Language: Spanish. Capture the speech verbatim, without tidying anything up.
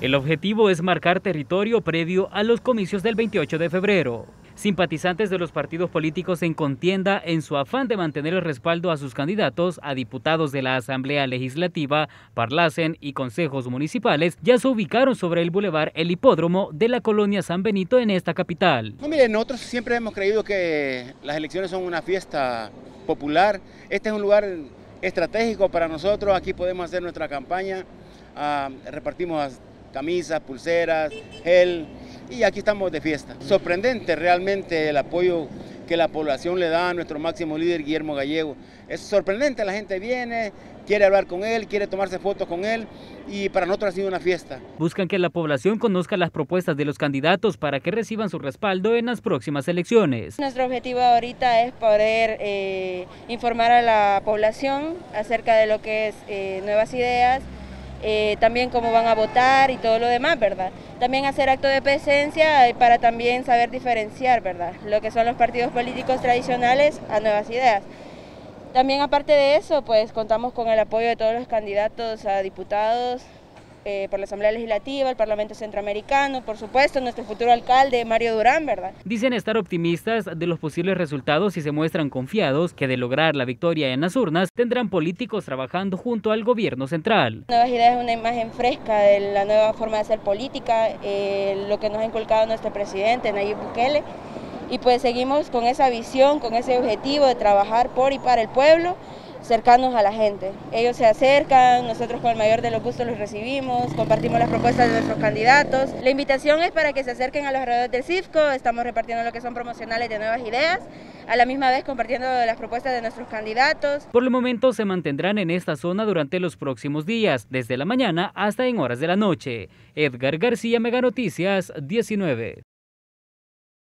El objetivo es marcar territorio previo a los comicios del veintiocho de febrero. Simpatizantes de los partidos políticos en contienda, en su afán de mantener el respaldo a sus candidatos a diputados de la Asamblea Legislativa, Parlacen y consejos municipales, ya se ubicaron sobre el bulevar El Hipódromo de la colonia San Benito en esta capital. No, mire, nosotros siempre hemos creído que las elecciones son una fiesta popular. Este es un lugar estratégico para nosotros. Aquí podemos hacer nuestra campaña. Uh, repartimos camisas, pulseras, gel, y aquí estamos de fiesta. Sorprendente realmente el apoyo que la población le da a nuestro máximo líder Guillermo Gallego. Es sorprendente, la gente viene, quiere hablar con él, quiere tomarse fotos con él, y para nosotros ha sido una fiesta. Buscan que la población conozca las propuestas de los candidatos para que reciban su respaldo en las próximas elecciones. Nuestro objetivo ahorita es poder eh, informar a la población acerca de lo que es eh, Nuevas Ideas, Eh, también cómo van a votar y todo lo demás, ¿verdad? También hacer acto de presencia para también saber diferenciar, ¿verdad?, lo que son los partidos políticos tradicionales a Nuevas Ideas. También aparte de eso, pues contamos con el apoyo de todos los candidatos a diputados eh, por la Asamblea Legislativa, el Parlamento Centroamericano, por supuesto, nuestro futuro alcalde, Mario Durán, ¿verdad? Dicen estar optimistas de los posibles resultados y se muestran confiados que de lograr la victoria en las urnas tendrán políticos trabajando junto al gobierno central. Nuevas Ideas es una imagen fresca de la nueva forma de hacer política, eh, lo que nos ha inculcado nuestro presidente Nayib Bukele, y pues seguimos con esa visión, con ese objetivo de trabajar por y para el pueblo, cercanos a la gente. Ellos se acercan, nosotros con el mayor de los gustos los recibimos, compartimos las propuestas de nuestros candidatos. La invitación es para que se acerquen a los alrededores del CIFCO, estamos repartiendo lo que son promocionales de Nuevas Ideas, a la misma vez compartiendo las propuestas de nuestros candidatos. Por el momento se mantendrán en esta zona durante los próximos días, desde la mañana hasta en horas de la noche. Edgar García, Mega Noticias diecinueve.